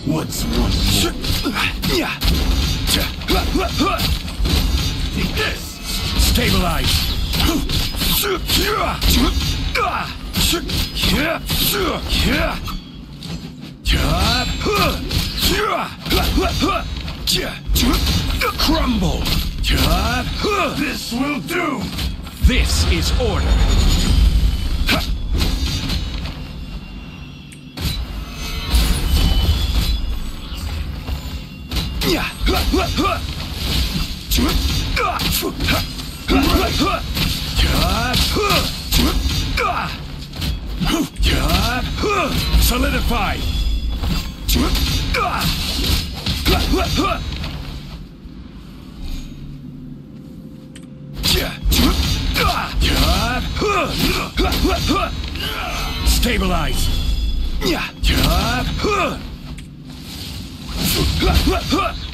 What's one more? Take this! Stabilize! Crumble! This will do! This is order! Solidify! Stabilize!